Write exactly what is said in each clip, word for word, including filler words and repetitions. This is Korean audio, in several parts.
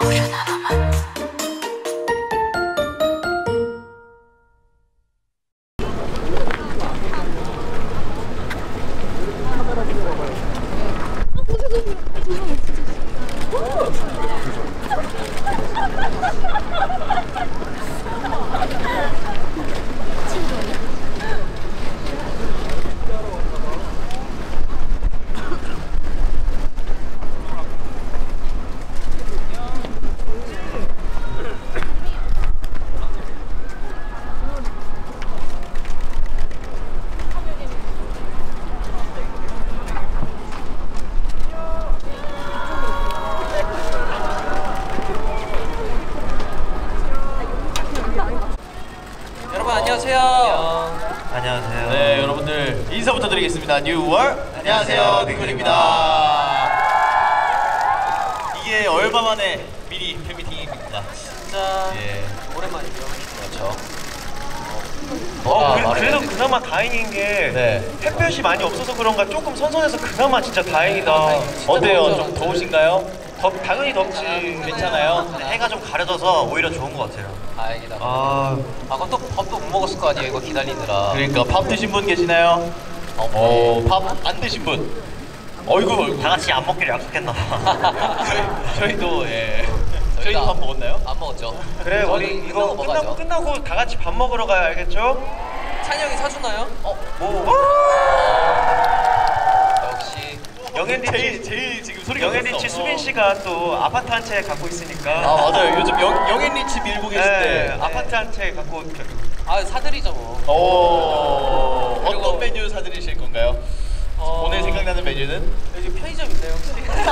안녕하세요. 네, 여러분들 인사부터 드리겠습니다. 뉴월 안녕하세요, 빅군입니다. 이게 얼마 만에 미니 팬미팅입니다. 진짜 예. 오랜만이죠. 그렇죠. 어, 그, 그래도 그나마 다행인 게 네. 햇볕이 많이 없어서 그런가 조금 선선해서 그나마 진짜 다행이다. 어때요? 좀 더우신가요? 덥, 당연히 덥지. 괜찮아요? 해가 좀 가려져서 오히려 좋은 것 같아요. 다행이다. 아, 아 그럼 또 밥도 못 먹었을 거 아니에요, 이거 기다리느라. 그러니까 밥 드신 분 계시나요? 어, 밥 안 드신 분? 어이구, 다 같이 안 먹기로 약속했나 봐. 저희, 저희도 예. 저희도 밥 먹었나요? 안 먹었죠. 그래 우리 이거 끝나고, 끝나고 다 같이 밥 먹으러 가야 알겠죠? 찬이 형이 사주나요? 어? 뭐? 역시 영앤리치 제일, 제일 지금 소리가 영앤리치 수빈 씨가 또 아파트 한 채 갖고 있으니까. 아 맞아요. 요즘 영, 영앤리치 밀고 계실 때 네, 아파트 한 채 갖고. 아 사드리죠 뭐. 오, 그리고- 어떤 메뉴 사드리실 건가요? 어... 오늘 생각나는 메뉴는? 여기 편의점 있나요 혹시?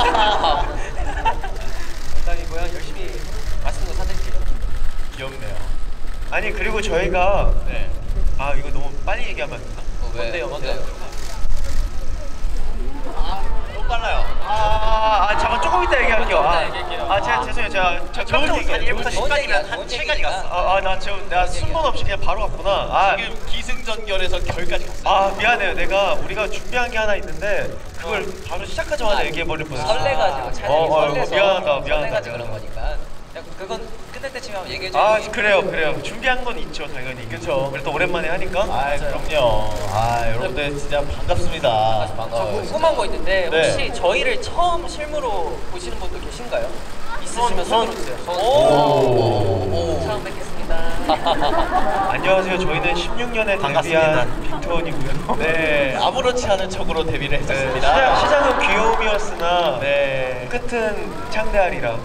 농담이고요. 열심히 맛있는 거 사드릴게요. 귀엽네요. 아니 그리고 저희가 네. 아 이거 너무 빨리 얘기하면 안 되나? 어, 왜? 뭔데요, 뭔데요? 아, 너무 빨라요. 아, 아 잠깐 조금 이따 얘기할게요. 조금 이따 아, 얘기할게요. 아 제가 죄송해요. 제가 저 좋은 얘기 한 일부터 좋은 십까지면 얘기야, 한 좋은 칠까지 얘기니까. 갔어. 아, 아, 나 지금 내가 순번 없이 그냥 바로 갔구나. 아, 지금 기승전결에서 결까지 갔어요. 아 미안해요. 내가 우리가 준비한 게 하나 있는데 그걸 바로 시작하자마자 아, 얘기해 버릴 뻔했어. 설레가지고 찬이 어, 형이 어, 설레서 미안하다, 미안하다, 설레가지고 그런 미안하다. 거니까. 야, 그건 끝날 때쯤에 한번 얘기해줘. 아 그래요, 그래요. 준비한 건 있죠, 당연히. 그쵸. 그래도 오랜만에 하니까. 아, 그럼요. 아, 여러분들 진짜 반갑습니다. 저 반가워요. 궁금한 거 있는데 네. 혹시 저희를 처음 실무로 보시는 분도 계신가요? 있으시면 손 들어주세요. 손. 오. 처음 뵙겠습니다. 안녕하세요. 저희는 십육 년에 반갑습니다. 데뷔한 빅톤이고요. 네, 아무렇지 않은 척으로 데뷔를 네, 했었습니다. 시작, 시작은 귀여움이었으나 네. 끝은 창대하리라.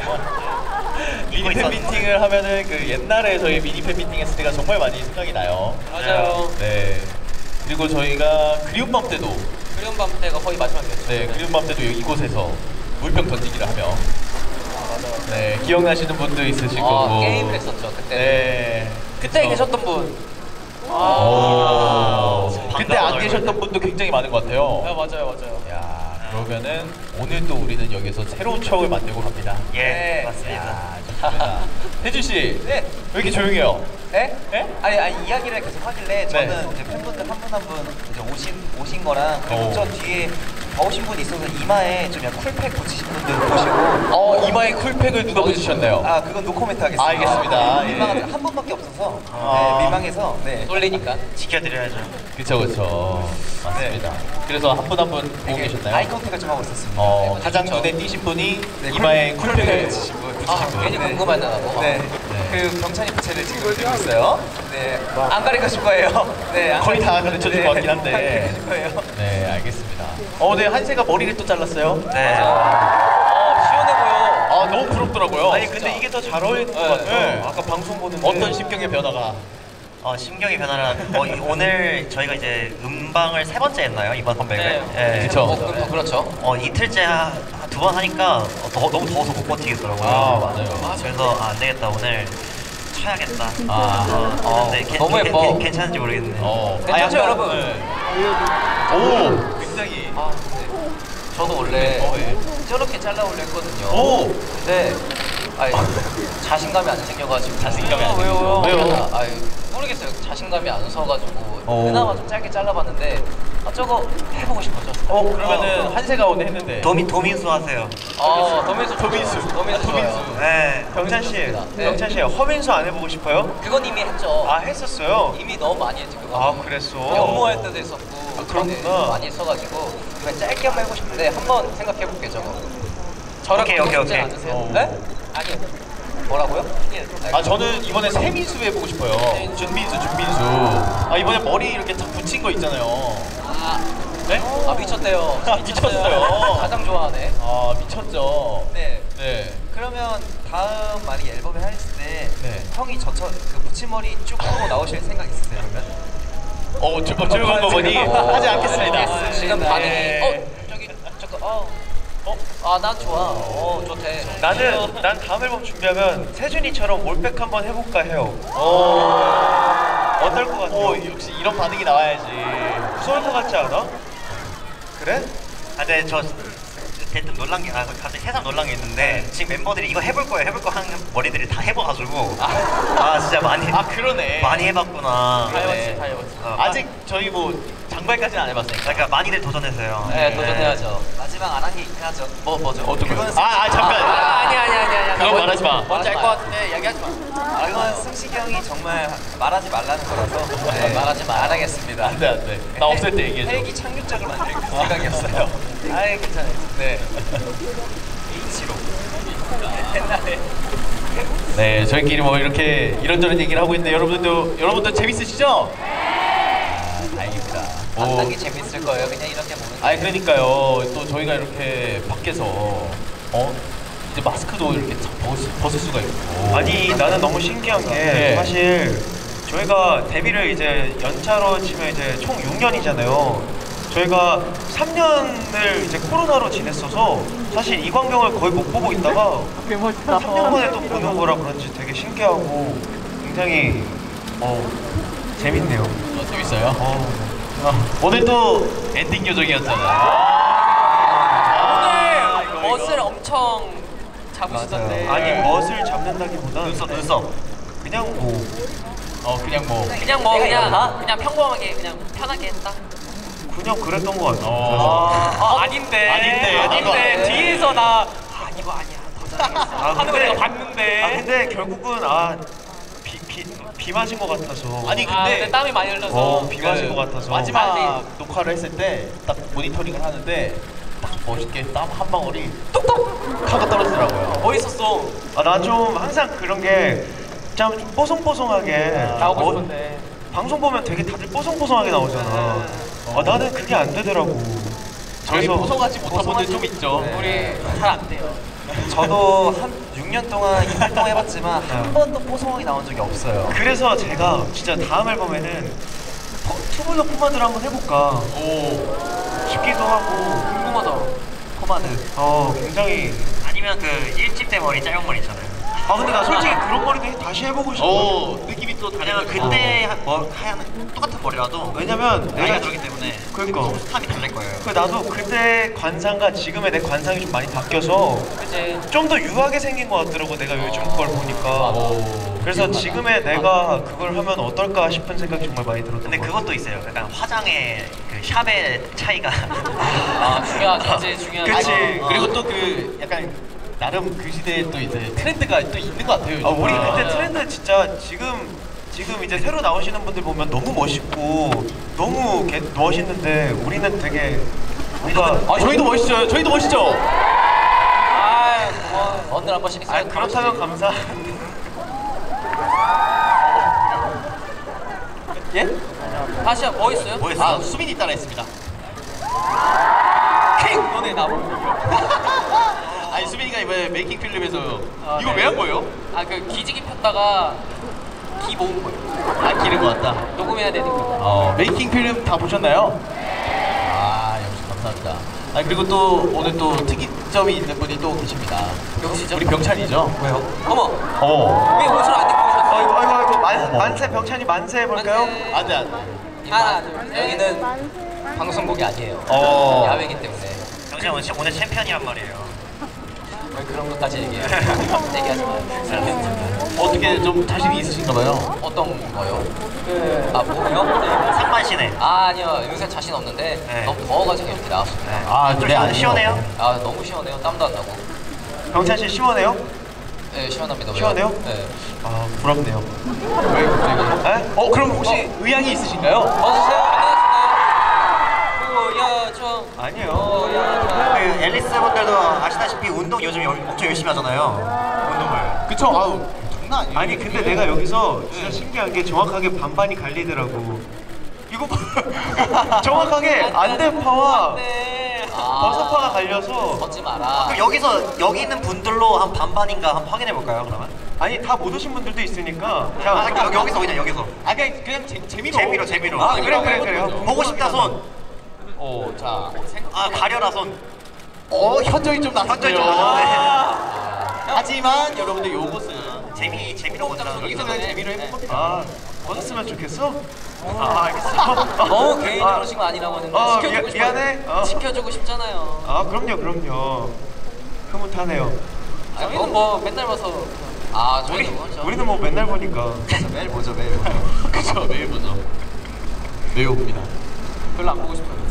미니 팬 미팅을 하면은 그 옛날에 저희 미니 팬 미팅 했을 때가 정말 많이 생각이 나요. 맞아요. 네. 그리고 저희가 그리운 밤 때도 그리운 밤 때가 거의 마지막이었죠. 네, 그리운 밤 때도 이곳에서 물병 던지기를 하며 네, 기억나시는 분도 있으실 아, 거고. 게임을 했었죠 그때. 네. 그때 그쵸. 계셨던 분. 오. 아, 그때 안 반가운 계셨던 얼굴. 분도 굉장히 많은 것 같아요. 아 맞아요 맞아요. 야, 그러면은 오늘 또 우리는 여기서 새로운 추억을 만들고 갑니다. 예, 네. 맞습니다. 야, 좋습니다. 혜준 씨, 네. 왜 이렇게 조용해요? 네? 네? 아니, 아니 이야기를 계속 하길래 저는 네. 이제 팬분들 한 분 한 분 이제 오신 오신 거랑 그리고 오. 저 뒤에 더우신 분이 있어서 이마에 좀 약간 쿨팩 붙이신 분들 보시고 어, 이마에 쿨팩을 누가 붙이셨나요? 아 그건 노코멘트 하겠습니다. 알겠습니다. 예. 민망한 한 분밖에 없어서 아. 네, 민망해서 네. 쏠리니까. 지켜드려야죠. 그쵸, 그쵸. 맞습니다. 그래서 한 분 한 분 보고 되게 계셨나요? 아이 컨택을 좀 하고 있었습니다. 어, 네, 가장 그쵸. 눈에 띄신 분이 네, 이마에 쿨- 쿨팩을 쿨팩을 붙이신 분. 아, 붙이신 분. 괜히 궁금하다 나도. 네. 네. 그 병찬이 부채를 지금 들고 있어요. 네. 안 가르쳐줄 거예요. 네. 안 거의 다 가르쳐- 가르쳐줄 네, 것 같긴 한데. 안 가르쳐줄 거예요. 네, 알겠습니다. 어, 네, 한세가 머리를 또 잘랐어요. 네. 어 시원해 보여. 아, 너무 부럽더라고요. 아니 근데 이게 더 잘 어울리는 것 같아요. 네. 아까 방송 보는데 어떤 심경의 변화가? 어, 심경의 변화는 어, 이- 오늘 저희가 이제 음방을 세 번째 했나요? 이번 컴백을? 네. 그쵸. 어, 그, 어, 그렇죠. 어, 이틀째 두 번 하니까 어, 더, 너무 더워서 못 버티겠더라고요. 아, 맞아요. 그래서 아, 안 되겠다. 오늘 쳐야겠다. 아. 어, 어, 근데 너무 괜- 예뻐. 괜- 괜찮은지 모르겠네. 어. 괜찮죠, 약간- 여러분? 네. 오, 굉장히. 아 근데 저도 원래 어, 예. 저렇게 잘라오려 했거든요. 오! 근데 아니 자신감이 안 생겨가지고. 자신감이 안 왜요? 생겨서. 왜요? 아니 모르겠어요. 자신감이 안 서가지고 오. 그나마 좀 짧게 잘라봤는데 아 저거 해보고 싶었죠. 어 그러면은 한세가 오늘 했는데. 도미 도민수 하세요. 아 도민수 도민수. 도민수 도민수. 네, 병찬 씨, 네. 병찬 씨 허민수 안 해보고 싶어요? 그건 이미 했죠. 아 했었어요. 이미 너무 많이 했지 그거. 아 그랬어. 연모할 때도 했었고 아, 그렇구나. 많이 했어가지고 이번에 짧게 한번 해보고 싶은데 한번 생각해볼게 저거. 저랑 오케이, 오케이, 그렇게 오케이. 않으세요? 어. 네? 아니요. 뭐라고요? 아 저는 이번에 세민수 해보고 싶어요. 준민수, 준민수. 아 이번에 머리 이렇게 탁 붙인 거 있잖아요. 아, 네? 아 미쳤대요. 아, 미쳤어요. 가장 좋아하네. 아 미쳤죠. 네. 네. 그러면 다음 만약 앨범에 하실 때 네. 형이 저처 그 붙임머리 쭉 하고 나오실 생각 있으세요 그러면? 어, 저, 어, 즐거운 거 보니 하지 않겠습니다. 지금 반응이 네. 어 저기 잠깐 어. 어? 아 난 좋아. 어 좋대. 나는 난 다음 앨범 준비하면 세준이처럼 올백 한번 해볼까 해요. 어, 어떨 것 같아요? 오, 역시 이런 반응이 나와야지. 무서울 것 같지 않아? 그래? 아, 네, 저 대뜸 놀란 게, 아, 갑자기 새삼 놀란 게 있는데 지금 멤버들이 이거 해볼 거예요, 해볼 거 하는 머리들이 다 해봐가지고 아, 진짜 많이 아 그러네. 많이 해봤구나. 다 해봤지 다 해봤지. 어, 아직 저희 뭐 장발까지는 안 해봤으니까. 그러니까 많이들 도전해서요. 네 도전해야죠. 마지막 안 한 게 해야죠. 뭐 뭐죠? 어떤 거요? 그건 아, 아 잠깐. 아, 아니 아니 아니 아니. 그건 말하지 마. 뭔지 알 것 같은데 얘기하지 마. 아, 이건 승식이 형이 정말 말하지 말라는 거라서 네, 말하지 마. 안 하겠습니다. 안돼 안돼. 나 없을 때 얘기해줘. 헬기 착륙작을 만들 생각이었어요. 아 괜찮아요. 네. H로 옛날에 네, 저희끼리 뭐 이렇게 이런저런 얘기를 하고 있는데 여러분들도 여러분들 재밌으시죠? 아, 다행입니다. 안 오. 딴 게 재밌을 거예요. 그냥 이렇게 보는. 아니 그러니까요. 또 저희가 이렇게 밖에서 어 이제 마스크도 이렇게 참 벗을, 벗을 수가 있고. 아니 나는 너무 신기한 게 네. 사실 저희가 데뷔를 이제 연차로 치면 이제 총 육 년이잖아요. 저희가 삼 년을 이제 코로나로 지냈어서 사실 이광경을 거의 못 보고 있다가 삼 년 만에 또 보는 거라 그런지 되게 신기하고 굉장히 어 재밌네요. 어, 재밌어요. 어. 오늘 또 엔딩 요정이었잖아요. 오늘 멋을 엄청 잡으시던데. 아니 멋을 잡는다기보다 눈썹, 눈썹. 그냥 뭐 어 그냥 뭐. 그냥 뭐 그냥 그냥 평범하게 그냥 편하게 했다. 그냥 그랬던 것 같아요. 어. 아, 아닌데. 아닌데, 나도 아닌데. 아닌데. 뒤에서 나 아, 이거 아니야. 더 잘하겠어. 아, 하는 거 근데- 내가 봤는데. 아 근데 결국은 아 비 비 비 맞은 것 같아서. 아니 아, 근데 근데 땀이 많이 흘러서. 어, 비 맞은 그 것 같아서. 마지막 녹화를 했을 때 딱 모니터링을 하는데 딱 멋있게 땀 한 방울이 뚝뚝 하고 떨어지더라고요. 멋있었어. 아, 나 좀 항상 그런 게 참 뽀송뽀송하게 나오고 어, 싶은데. 방송 보면 되게 다들 뽀송뽀송하게 나오잖아. 아, 나는 그게 안 되더라고. 저희 그래서 보송하지 못한 분들 좀 있죠. 우리 잘 안 돼요. 저도 한 육 년 동안 활동해봤지만 네. 한 번도 뽀송하게 나온 적이 없어요. 그래서 제가 진짜 다음 앨범에는 포- 투블럭 포마드를 한번 해볼까 오. 싶기도 하고. 궁금하다. 포마드. 어 굉장히. 아니면 그 일집 대 머리 짧은 머리 있잖아요. 아 근데 나 솔직히 그런 머리도 다시 해보고 싶어. 오 느낌이 또 왜냐면 다르죠. 그때 하, 뭐, 하얀 똑같은 머리라도 왜냐면 나이가 내가 들기 때문에 그러니까. 스타일이 다를 거예요. 그 나도 그때 관상과 지금의 내 관상이 좀 많이 바뀌어서 그치. 좀 더 유하게 생긴 것 같더라고 내가 요즘 걸 보니까. 오. 그래서 지금의 내가 그걸 하면 어떨까 싶은 생각이 정말 많이 들었던 근데 것 같아. 그것도 있어요. 약간 화장의 그 샵의 차이가. 아 중요하죠. 제일 중요하죠. 그치. 아니, 그리고 또 그 약간 나름 그 시대에 또 이제 트렌드가 또 있는 것 같아요. 아 우리 요즘. 그때 트렌드 진짜 지금 지금 이제 새로 나오시는 분들 보면 너무 멋있고 너무 개, 멋있는데 우리는 되게 뭔가 아 저희도 멋있죠. 저희도 멋있죠. 아, 뭐 언제 한 번씩 있어요. 아 그렇다면 감사. 예? 다시 한 뭐 있어요? 뭐 있어요? 아 수빈이 따라했습니다. 킹 너네 나무. 아니 수빈이가 이번에 메이킹 필름에서 아, 이거 네. 왜 한 거예요? 아 그 기지개 폈다가 기 모은 거예요. 아 기른 것 같다. 녹음해야 되니까. 어 메이킹 필름 다 보셨나요? 아 역시 감사합니다. 아 그리고 또 오늘 또 특이점이 있는 분이 또 계십니다. 누구시죠? 우리 병찬이죠. 왜요? 어머 어. 왜 옷을 안 입고 오셨어요? 아이고 아이고 아이고 만, 만세 병찬이 만세 해볼까요? 만세. 안돼 안돼. 하나 둘 셋. 여기는 방송국이 아니에요. 어. 야외이기 때문에 정신 오늘, 오늘 챔피언이란 말이에요. 왜 그런 것까지 얘기해요? 얘기하지 마요. 어떻게 좀 자신이 있으신가 봐요. 어떤 거요? 그, 아, 뭐요? 네. 상반신에. 아, 아니요. 요새 자신 없는데 네. 너무 더워가지고 이렇게 나왔습니다. 네. 아, 좀 네, 아니요. 시원해요? 아, 너무 시원해요. 땀도 안 나고. 병찬 씨 시원해요? 네, 시원합니다. 왜요? 시원해요? 네. 아 부럽네요. 왜 갑자기? 에? 어, 그럼 혹시 의향이 있으신가요? 어서오세요. 안녕하십니까. 오, 야, 저. 아니에요. 어, 야, 저. 그 앨리스 분들도 아시다시피 운동 요즘 열- 엄청 열심히 하잖아요. 운동을. 그쵸? 아우, 장난 아니에요. 아니 근데 내가 여기서 진짜 신기한 게 정확하게 반반이 갈리더라고. 이거 봐. 정확하게 안대파와 네. 버섯파가 갈려서 걷지 마라. 그럼 여기서 여기 있는 분들로 한 반반인가 한번 확인해 볼까요? 그러면? 아니 다 못 오신 분들도 있으니까 아, 그냥 여기, 여기서 그냥 여기서. 아, 그냥, 그냥 재, 재미로. 재미로 재미로. 아, 그래, 그래, 그래요. 보고 싶다 손. 오, 자. 생각. 아 가려라 손. 어, 현정이 좀 났어요. 현정이 좀 났는데. 하지만 여러분들 요것은 재미 재미로 건드라는 여기서 거죠. 그냥 재미로 해본 겁니다. 아 얻었으면 좋겠어? 아 알겠어. 너무 개인적으로 아, 식으로 아니라고 하는데 어, 시켜주고 미- 싶어. 미안해. 어. 시켜주고 싶잖아요. 아 그럼요 그럼요. 흐뭇하네요. 저희는 뭐 맨날 봐서. 아, 우리 저희는 뭐 저- 우리는 뭐 맨날 보니까. 매일 보죠 매일 보죠. 그쵸, 매일 보죠. 매일 봅니다. 별로 안 보고 싶어요.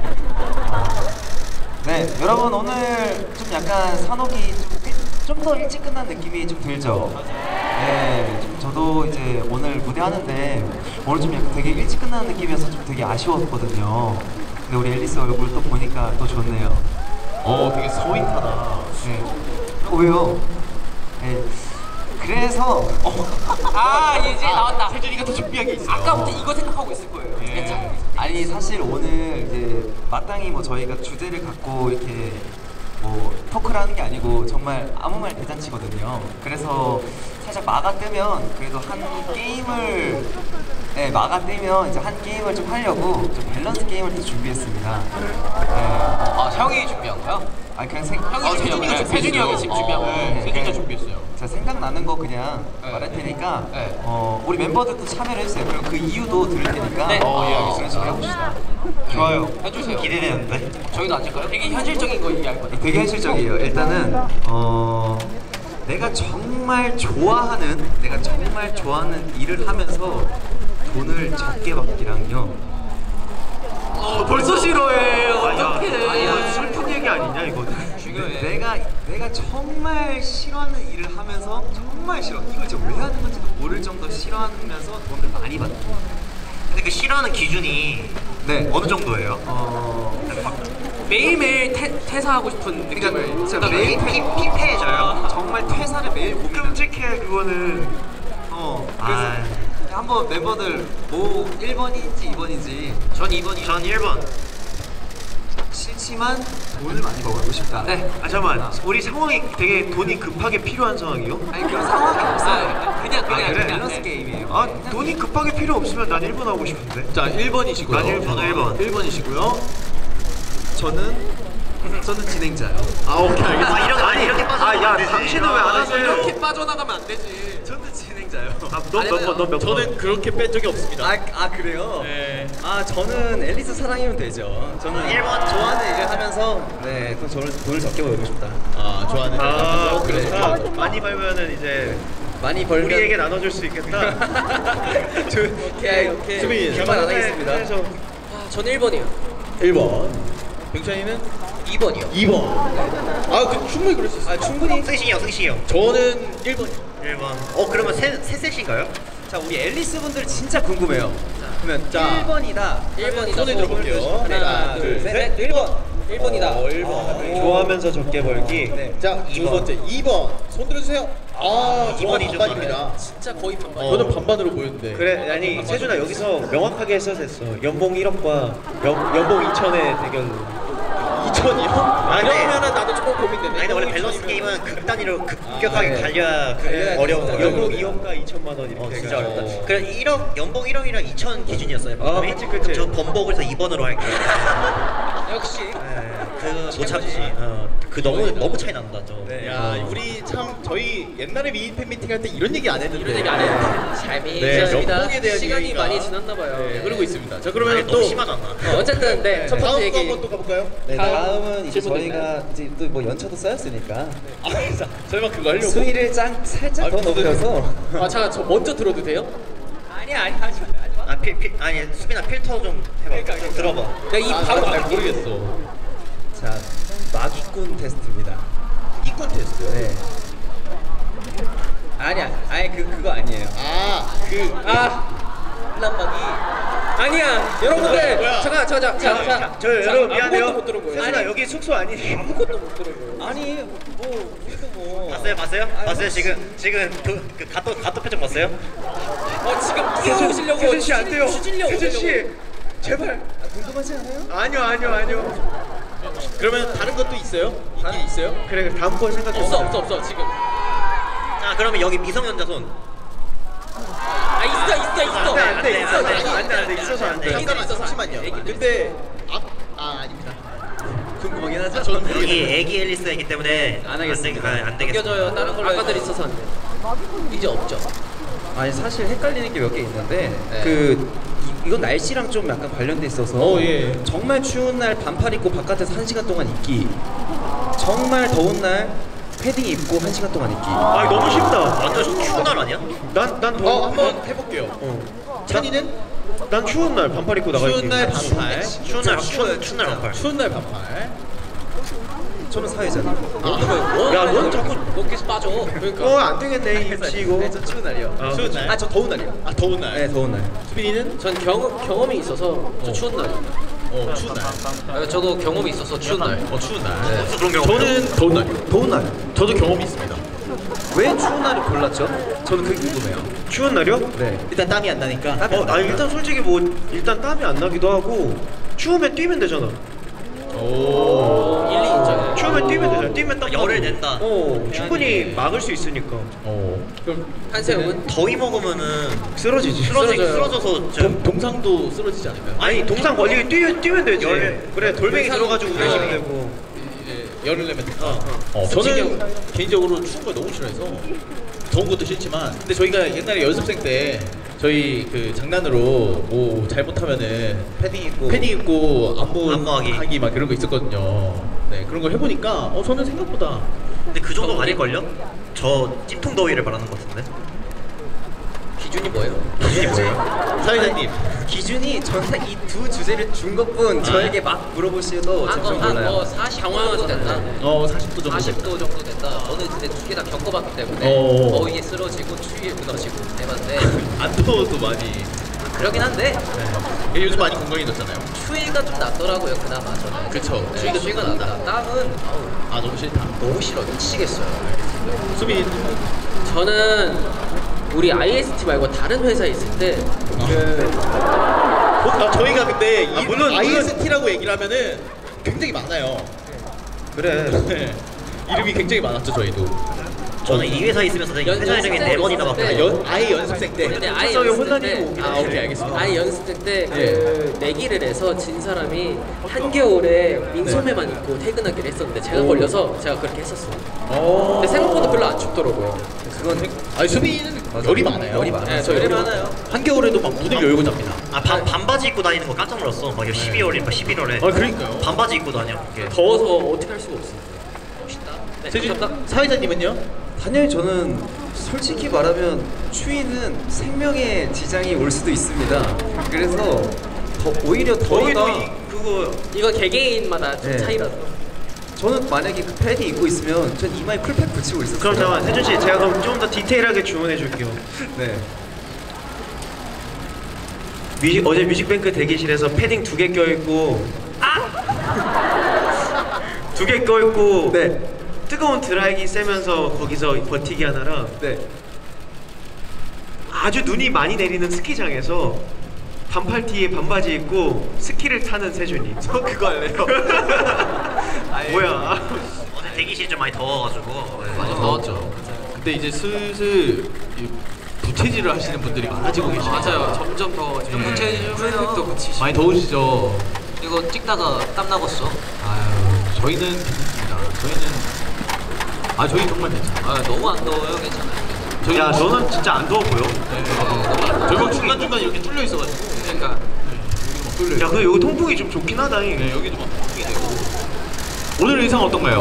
네, 여러분 오늘 좀 약간 산옥이 좀 더 일찍 끝난 느낌이 좀 들죠? 네, 좀 저도 이제 오늘 무대 하는데 오늘 좀 약간 되게 일찍 끝나는 느낌이어서 좀 되게 아쉬웠거든요. 근데 우리 앨리스 얼굴 또 보니까 또 좋네요. 어, 되게 서윗하다. 네. 어, 왜요? 네. 그래서 어, 아, 이제 나왔다. 세준이가 더 준비한 게 있어요. 아까부터 이거 생각하고 있을 거예요. 예. 괜찮아. 아니 사실 오늘 이제 마땅히 뭐 저희가 주제를 갖고 이렇게 뭐 토크를 하는 게 아니고 정말 아무 말 대잔치거든요. 그래서 살짝 막아 뜨면 그래도 한 게임을 네 막아 뜨면 이제 한 게임을 좀 하려고 좀 밸런스 게임을 또 준비했습니다. 네. 아, 형이 준비한 거야? 아 그냥 생 형이 어, 준비한 거야? 세준이 형이 지금 준비한 어, 거예요. 네, 세준이가 네. 준비했어요. 자 생각나는 거 그냥 네. 말할 테니까 네. 어 우리 멤버들도 참여를 해주세요. 그리고 그 이유도 들을 테니까 네. 어, 어, 예, 그런 식으로 해봅시다. 좋아요. 해주세요. 기대되는데. 저희도 앉을까요? 되게 현실적인 거 얘기할 거예요. 되게 현실적이에요. 일단은 어 내가 정말 좋아하는 내가 정말 좋아하는 일을 하면서 돈을 적게 받기랑요. 어, 벌써 싫어해. 아니야. 아니야. 이거 슬픈 얘기 아니냐 이거는. 중요해. 내가 내가 정말 싫어하는 일을 하면서 정말 싫어. 이걸 진짜 왜 하는 건지도 모를 정도 싫어하면서 돈을 많이 받는. 근데 그 싫어하는 기준이 네. 어느 정도예요? 어 매일매일 퇴, 퇴사하고 싶은 그러니까 느낌을 진짜 매일 피, 피폐해져요? 정말 퇴사를 매일 고민. 끔찍해 그거는. 어 그래서 아. 한번 멤버들 뭐 일 번인지 이 번인지 전 이 번이요. 전 일 번. 싫지만 돈을 많이 벌고 싶다. 네. 아 잠깐만. 우리 상황이 되게 돈이 급하게 필요한 상황이요? 아니 그런 상황이 없어요. 아, 그냥 그냥 아, 그래? 그냥 밸런스 네. 게임이에요. 아 돈이 급하게 필요 없으면 난 일 번 하고 싶은데. 자, 일 번이시고요. 난 일 번. 저도 일 번. 일 번이시고요. 저는 저는 진행자요. 아, 오케이, 알겠습니다. 아 이렇게 아니 이렇게 빠져. 아, 야, 당신은 왜안 하세요? 이렇게 빠져나가면 안 되지. 저는 진행자요. 넌몇 번? 저는 그렇게 뺀 적이 없습니다. 아, 아 그래요? 네. 아 저는 앨리스 사랑이면 되죠. 저는 일 번. 좋아하는 일을 하면서 네, 또 저를 돈을 적게 벌고 싶다. 아, 좋아하는 아 그래. 그렇다. 많이 벌면은 이제 많이 벌면 우리에게 나눠줄 수 있겠다. 저, 오케이 오케이. 수빈. 결말 안 하겠습니다. 그래서 아, 전 일 번이요. 일 번. 병찬이는 이 번이요. 이 번. 아, 그 충분히 그럴 수 있어요. 아 충분히. 승신이 형, 승신이 형. 저는 일 번이요. 일 번. 어 그러면 세, 세 셋인가요? 자 우리 앨리스 분들 진짜 궁금해요. 그러면 자. 일 번이다. 일 번이다. 손에 들어볼게요. 하나, 둘, 셋. 일 번. 일 번이다. 어, 일 번. 좋아하면서 적게 벌기. 네. 자, 두 번째 이 번. 손 들어주세요. 아, 이 번이죠, 반반입니다. 진짜 거의 반반. 저는 반반으로 보였는데. 그래 아니 세준아 여기서 명확하게 했어야 됐어. 연봉 일억과 연, 연봉 이천의 대결. 이천이요? 아니, 그러면은 나도 조금 고민되네. 아니 근데 원래 밸런스 게임은 극 단위로 급격하게 아, 네. 갈려야 갈려야 어려운 진짜 거예요. 연봉 이억과 이천만 원 이렇게. 어 진짜 해가지고. 어렵다. 그래 일억 연봉 일억이랑 이천 기준이었어요. 아, 방금이? 그치, 그치. 저 번복을 해서 이 번으로 할게요. 역시. 네, 그 그못 참지. 어, 그 너무 너무 차이 난다 저. 네. 야, 우리 참 저희 옛날에 미인 팬미팅 할 때 이런 얘기 안 했는데. 이런 얘기 안 했는데 재미 네, 있었습니다. 연봉에 대한 시간이 얘기가. 많이 지났나 봐요. 네, 흐르고 있습니다. 자, 아니, 그러면 너무 또 심하잖아. 어, 어쨌든 네. 첫 다음 번째 거 얘기. 한번 또 가볼까요? 네, 다음 다음은 이제 질문 저희가 있나요? 이제 또 뭐 연차도 쌓였으니까 아, 자, 설마 그거 하려고? 수위를 짱 살짝 아, 더 그거- 높여서 아 잠깐 저 먼저 들어도 돼요? 아니 아니 하지 마. 아, 필, 필, 아니 수빈아 필터 좀 해봐. 좀 들어봐. 그러니까 이 아, 바로 잘 앞에 모르겠어. 자, 마기꾼 테스트입니다. 이권 테스트요? 네. 아니야, 아니 그 그거 아니에요. 아, 그 아 람막이 아니야 여러분들 뭐야? 잠깐 잠깐 잠깐 잠깐 저 여러분 아무것도 미안해요. 못 들은 거예요. 세준아 여기 숙소 아니에요? 아무것도 못 들은 거예요. 아니 뭐 우리도 뭐 봤어요, 봤어요? 봤어요 지금 지금 그, 그 가토 가토 표정 봤어요? 어 지금 뛰어오시려고 세준 씨 안 돼요. 추진력 세준 씨 제발. 궁금하지 않아요? 아니요 아니요 아니요. 그러면 다른 것도 있어요? 있긴 있어요? 그래 그래 다음 거 생각해. 없어 없어 없어 지금 자 그러면 여기 미성년자 손. 아 있어 있어 있어 안돼 안돼 안 있어서 돼, 안돼 안 돼, 안돼 있어서 안돼. 애기들 잠깐만, 있어서 안 돼. 잠시만요. 애기들 근데 아, 아 아닙니다. 궁금하긴 하죠. 저는 여기 애기 앨리스이기 때문에 안 하겠습니다. 안, 되겠- 안 되겠습니다. 넘겨줘요. 다른 걸로 아까들 있어서 안 돼. 이제 없죠. 아니 사실 헷갈리는 게 몇 개 있는데 네. 그 이, 이건 날씨랑 좀 약간 관련돼 있어서 어, 예. 정말 추운 날 반팔 입고 바깥에서 한 시간 동안 있기, 정말 더운 날 패딩 입고 한 시간 동안 있기. 아 너무 쉽다. 완전 추운 날 아니야? 난난 더. 어, 한번 해볼게요. 어. 찬이는 난 추운 날 반팔 입고 나갈게. 추운 날 반팔, 추운 날 추운 추운 날 반팔. 추운 날 반팔. 저는 사회자님. 야, 넌 자꾸 너 계속 빠져. 그러니까. 어 안 되겠네 이 입시 이거. 네, 저 추운 날이요. 아, 추운 날. 아, 저 더운 날이요. 아, 더운 날. 네, 더운 날. 수빈이는 전 경험 경험이 있어서 저 추운 날. 어, 추운 날. 아, 저도 경험이 있어서 추운 날. 어, 추운 날. 무슨 그런 경우? 저는 더운 날이요. 더운 날. 저도 경험이 있습니다. 왜 추운 날을 골랐죠? 저는 그게 궁금해요. 추운 날이요? 네. 일단 땀이 안 나니까. 어, 아 일단 솔직히 뭐 일단 땀이 안 나기도 하고 추우면 뛰면 되잖아. 오. 일리 인정해. 추우면 뛰면 되잖아. 뛰면 땀 열을 나고. 낸다. 어, 충분히 막을 수 있으니까. 오. 그럼 한세웅은 더위 먹으면은 쓰러지지. 쓰러지 쓰러져요. 쓰러져서 저 동, 동상도 쓰러지지 않을까요? 아니 동상 걸리게 뛰 뛰면 되지. 열. 그래 돌멩이 동상- 들어가지고 어. 내시면 되고. 예, 열을 내면 된다. 어, 저는 개인적으로 추운 걸 너무 싫어해서 더운 것도 싫지만, 근데 저희가 옛날에 연습생 때 저희 그 장난으로 뭐 잘못하면은 패딩 입고. 패딩 입고 안무 안무하기. 하기 막 그런 거 있었거든요. 네, 그런 거 해보니까 어 저는 생각보다 근데 그 정도 아닐걸요? 저 찜통 더위를 말하는 것 같은데. 기준이 뭐예요? 이게 뭐예요? 사회자님 기준이 저는 이 두 주제를 준 것뿐 저에게 막 물어보셔도 저 좀 몰라요. 한뭐 사십 경험도 된다. 어 사십 도 정도 사십 도 정도 된다. 저는 근데 두 개 다 겪어봤기 때문에 어. 더위에 쓰러지고 추위에 무너지고 해봤는데 안 더워도 많이. 그러긴 한데 네. 요즘 많이 건강해졌잖아요. 추위가 좀 낫더라고요 그나마 저는. 그쵸. 네, 추위가 추위가 좀 낫다. 땀은 아우, 아 너무 싫다. 너무 싫어 미치겠어요. 수빈이 저는 우리 아이에스티 말고 다른 회사에 있을 때 그 아, 저희가 근데 이 아, 물론- 아이에스티라고 얘기를 하면은 굉장히 많아요. 그래. 네. 이름이 굉장히 많았죠 저희도. 저는 이 회사에 있으면서 연- 회사 이름이 네 번이나 연습생 바뀌어요. 때 연, 아예 연습생 때. 근데 아예 연습생에 연습생 혼나니까 때 오긴 아 오케이 알겠습니다. 아예 연습생 때 그 내기를 해서 진 사람이 한겨울에 민소매만 입고 퇴근하기로 했었는데 제가 걸려서 제가 그렇게 했었어요. 어. 근데 생각보다 별로 안 춥더라고요. 그건 아니 수빈이는 열이 많아요. 열이 많아요. 네, 저 열이 많아요. 한겨울에도 막 문을 열고 잡니다. 아 반, 반바지 입고 다니는 거 깜짝 놀랐어. 막 십이월인가 십일월에 아 그러니까요. 반바지 입고 다녀. 이게. 더워서 어떻게 할 수가 없어요. 멋있다. 네, 세준 감사합니다. 사회자님은요? 당연히 저는 솔직히 말하면 추위는 생명에 지장이 올 수도 있습니다. 그래서 더 오히려 더위도 더위가 이, 그거 이거 개개인마다 좀 네. 차이라서. 저는 만약에 그 패딩 입고 있으면 전 이마에 쿨팩 붙이고 있었어요. 그럼 잠깐 세준 씨 제가 그럼 좀 더 디테일하게 주문해 줄게요. 네. 뮤직, 어제 뮤직뱅크 대기실에서 패딩 두 개 껴있고 두 개 껴있고 네. 뜨거운 드라이기 쐬면서 거기서 버티기 하나랑 네. 아주 눈이 많이 내리는 스키장에서 반팔티에 반바지 입고 스키를 타는 세준이. 저 그거 할래요. 뭐야. 어제 대기실이 좀 많이 더워가지고. 네. 많이 더웠죠. 근데 이제 슬슬 이 부채질을 하시는 분들이 많아지고 계시죠. 맞아요. 점점 더 지금 네. 부채질 풀팩도 붙이시고 많이 더우시죠. 이거 찍다가 땀 나겠어. 아유 저희는 괜찮습니다. 저희는 아 저희 정말 괜찮아요. 아 너무 안 더워요. 괜찮아요. 저희 야 너는 진짜 안 더워 보여. 저희 막 중간 중간 이렇게 뚫려 있어가지고. 그러니까 막 뚫려. 야 근데 여기 통풍이 좀 좋긴 하다. 네 여기도 막 통풍이 되고. 오늘 의상 어떤가요?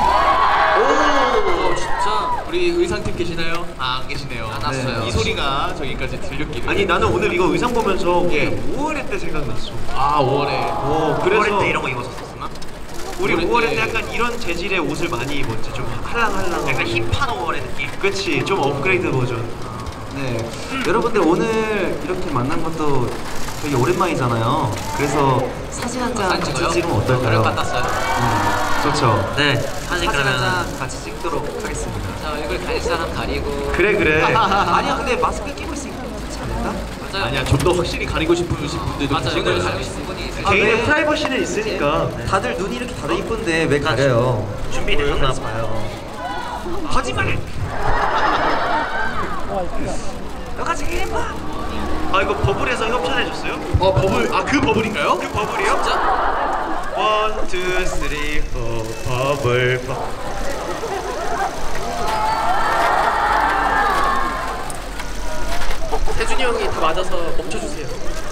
오 진짜 우리 의상팀 계시나요? 아, 안 계시네요. 안 왔어요. 네. 이 소리가 저기까지 들렸기를. 아니 나는 오늘 이거 의상 보면서 예. 오월에 때 생각났어. 아, 오월에. 오 그래서 그래서 때 이런 거 입었었었나? 우리 오월에 오월에 때- 때 약간 이런 재질의 옷을 많이 입었지. 좀 할랑할랑. 약간 힙한 오월의 느낌. 그치 좀 업그레이드 버전. 네, 여러분들 오늘 이렇게 만난 것도 되게 오랜만이잖아요. 그래서 사진 한 장 같이 찍으면 어떨까요? 땄어요. 음, 좋죠. 네, 사진 사진 한 그러면 장 같이 찍도록 하겠습니다. 자 얼굴 가릴 사람 가리고. 그래 그래. 아니야, 근데 마스크 끼고 있으니까 괜찮지 않을까? 맞아요. 아니야, 좀 더 확실히 가리고 싶으신 분들도 맞아 계실 얼굴 거예요. 가리고 싶은 분이 있어요. 아, 개인의 왜? 프라이버시는 있으니까. 다들 눈이 이렇게 다들 이쁜데 왜 가려요? 준비되셨나 봐요. 거짓말! 너가 제일 예뻐! 아 이거 버블에서 협찬해줬어요? 어, 버블. 아, 그 버블인가요? 그 버블이요? 진짜? 원, 투, 쓰리, 포, 버블, 버. 세준이 형이 다 맞아서 멈춰주세요.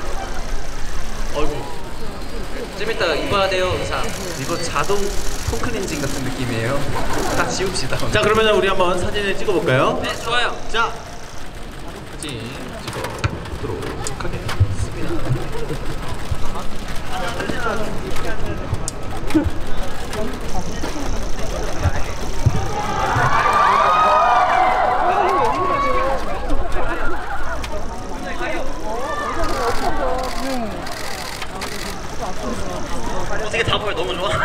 어이구. 좀 이따 입어야 돼요 의상. 이거 자동 폼클렌징 같은 느낌이에요. 다 지웁시다. 자, 그러면 우리 한번 사진을 찍어볼까요? 네 좋아요. 자, 사진 찍어보도록 하겠습니다. 어떻게 다 보여? 너무 좋아.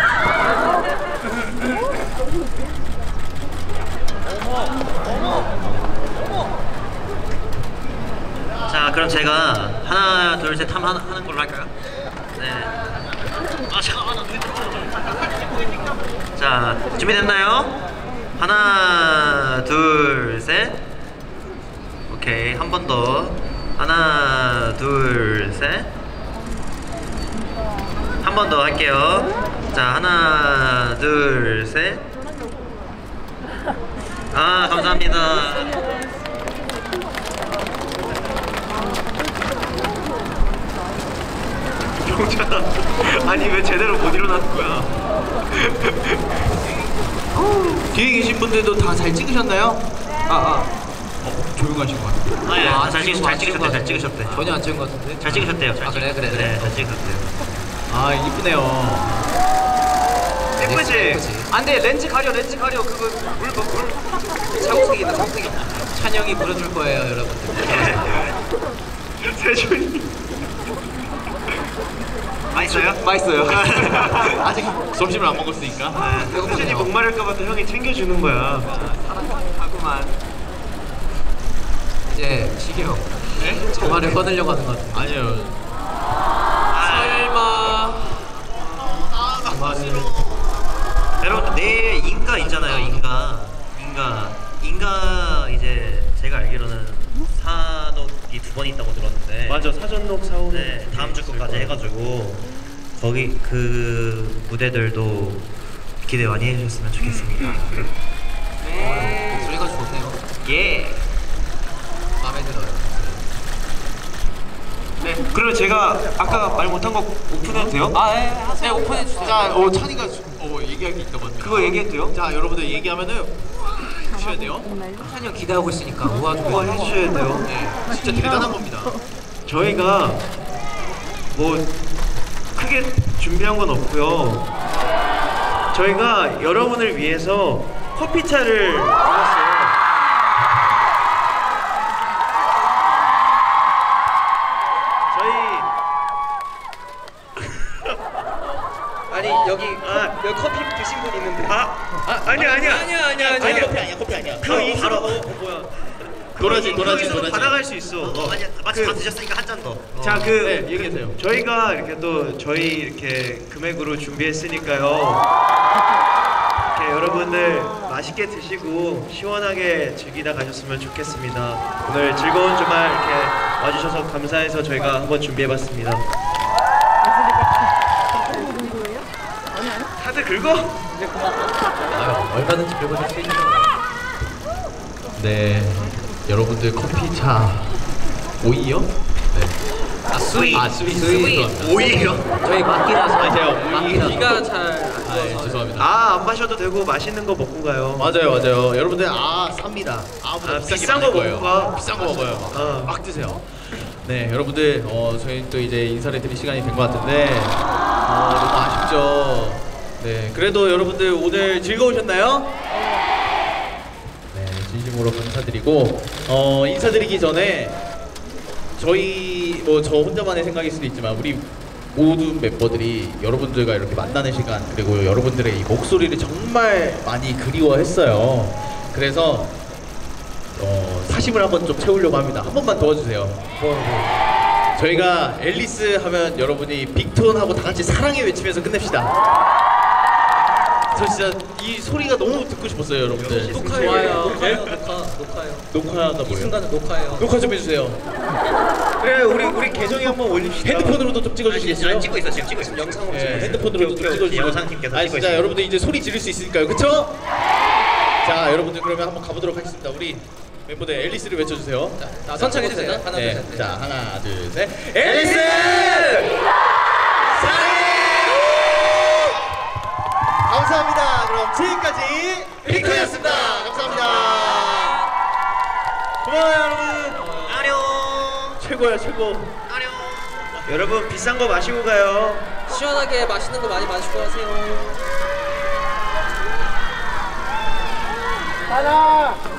자, 그럼 제가 하나, 둘, 셋 하면 하나, 하는 걸로 할까요? 네. 아, 잠깐만, 나 눈이 떨어져. 자, 준비됐나요? 하나, 둘, 셋. 오케이, 한 번 더. 하나, 둘, 셋. 한 번 더 할게요. 자, 하나, 둘, 셋. 아, 감사합니다. 경찰아, 아니 왜 제대로 못 일어나는 거야? 뒤에 계신 분들도 다 잘 찍으셨나요? 아, 아. 어, 조용하신 것 같아요. 아, 예, 아, 잘, 찍, 지금 잘 안 찍으셨대, 잘 찍은 것 찍으셨대. 전혀 안 찍은 것 같은데. 잘 찍으셨대요. 잘 아, 그래, 찍- 그래, 네, 그래. 잘 찍으셨대요. 아, 이쁘네요. 예쁘지? 예쁘지. 안돼 렌즈 가려 렌즈 가려 그거 물물 자국색이다 자국색이. 찬영이 부려줄 거예요 여러분들. 세준이. 맛있어요? 맛있어요. 아직 점심을 안 먹었으니까. 세준이 목마를까봐 또 형이 챙겨주는 거야. 하구만. 이제 지겨. 네? 저 말을 꺼내려고 하는 것 같아. 아니요. 설마. 여러분, 내일 인가 있잖아요. 인가. 인가. 인가 이제 제가 알기로는 사독이 두 번 있다고 들었는데. 맞아 사전록 사오는. 네, 다음 주 거까지 해가지고 거기 그 무대들도 기대 많이 해주셨으면 좋겠습니다. 네. 목소리가 좋네요. 예. 마음에 들어요. 네. 그러면 제가 아까 말 못한 거 오픈해도 돼요? 아, 예, 네, 오픈해 주세요. 자, 어, 찬이가 어, 얘기할 게 있다고 합니다. 그거 얘기해도 돼요? 자, 여러분들 얘기하면은 우와 하셔야 돼요. 찬이 형 기대하고 있으니까 우아 좀 그거 해주셔야 돼요. 네, 진짜 대단한 겁니다. 저희가 뭐 크게 준비한 건 없고요. 저희가 여러분을 위해서 커피차를 불렀어요. 저희 아니 여기 아, 여기 커피 드신 분 있는데. 아, 아 아니야 아니야 아니야 아니야 아니, 아니야. 커피 아니야, 커피 아니야. 그 인수 바로. 어, 어 뭐야 도라지, 도라지, 그 도라지. 받아갈 수 있어. 어, 아니야, 마치 그- 다 드셨으니까 한 잔 더. 자, 그 네, 얘기하세요. 저희가 이렇게 또 저희 이렇게 금액으로 준비했으니까요. 이렇게 여러분들 맛있게 드시고 시원하게 즐기다 가셨으면 좋겠습니다. 오늘 즐거운 주말 이렇게 와주셔서 감사해서 저희가 한번 준비해봤습니다. 다들 긁어? 아유, 얼마든지 긁어줄 수 있죠. 네, 여러분들 커피, 차, 오이요? 네. 아 스윗. 아, 스윗, 스윗. 죄송합니다. 오이요. 저희 막기라서 아, 제가 오이. 막기가 잘 안 아, 예, 좋아서 죄송합니다. 아, 안 마셔도 되고 맛있는 거 먹고 가요. 맞아요, 맞아요. 여러분들 아 쌉니다. 아, 아, 비싼, 비싼 게 거 많을 먹고 거예요. 가. 비싼 거 먹어요. 막, 어. 막 드세요. 네, 여러분들 어, 저희 또 이제 인사를 드릴 시간이 된 것 같은데 어, 너무 아쉽죠. 네, 그래도 여러분들 오늘 즐거우셨나요? 네, 진심으로 감사드리고 어, 인사드리기 전에 저희 뭐 저 혼자만의 생각일 수도 있지만 우리 모든 멤버들이 여러분들과 이렇게 만나는 시간 그리고 여러분들의 이 목소리를 정말 많이 그리워했어요. 그래서 어, 사심을 한번 좀 채우려고 합니다. 한 번만 도와주세요. 저희가 앨리스 하면 여러분이 빅톤하고 다 같이 사랑해 외치면서 끝냅시다. 저 진짜 이 소리가 너무 듣고 싶었어요, 여러분들. 녹화예요. 네? 녹화, 녹화요. 녹화가 이 뭐예요? 순간은 녹화예요. 녹화 좀 해주세요. 그래, 우리 우리 계정에 한번 올립시다. 핸드폰으로도 좀 찍어주시겠어요? 아, 찍고 있어 지금 찍고 있어. 영상으로 예, 찍어요. 핸드폰으로도 좀 찍어주시면 영상팀께서 아 찍고 진짜 있습니다. 여러분들 이제 소리 지를 수 있으니까요, 그쵸? 자, 여러분들 그러면 한번 가보도록 하겠습니다. 우리 멤버들 앨리스를 외쳐주세요. 자, 선창 해주세요. 해주세요. 하나, 네. 둘, 셋. 자, 하나, 둘, 셋. 앨리스! 사랑해! 감사합니다. 그럼 지금까지 핑크였습니다. 감사합니다. 고마워요, 여러분. 아룡. 최고야, 최고. 아룡. 여러분 비싼 거 마시고 가요. 시원하게 맛있는 거 많이 마시고 가세요. 하나.